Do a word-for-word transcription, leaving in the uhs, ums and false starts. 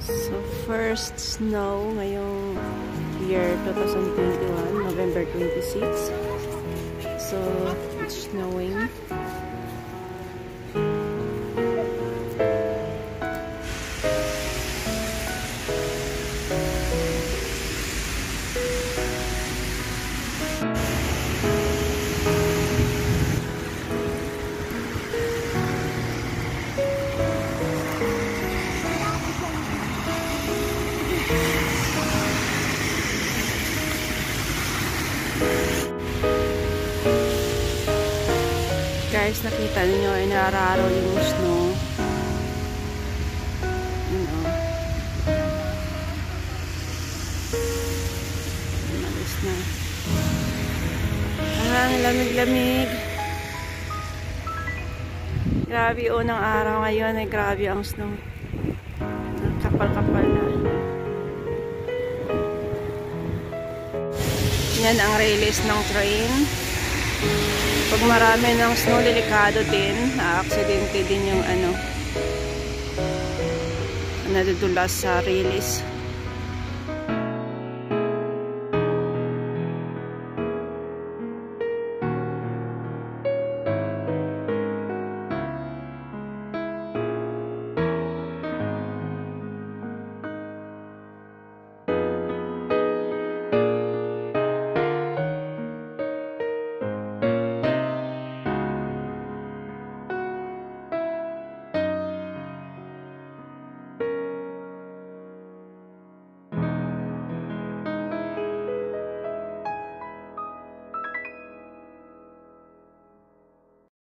So, first snow ngayong year twenty twenty-one, November twenty-sixth. So, it's snowing. Guys, nakita niyo ay nararaw yung snow. Ano? Malis na. Ah, lamig-lamig. Grabe, unang araw ngayon ay grabe ang snow. Kapal-kapal na. Yan ang release ng train. Pag marami ng snow, delikado din. Na-aksidente din yung ano, nadudulas sa release.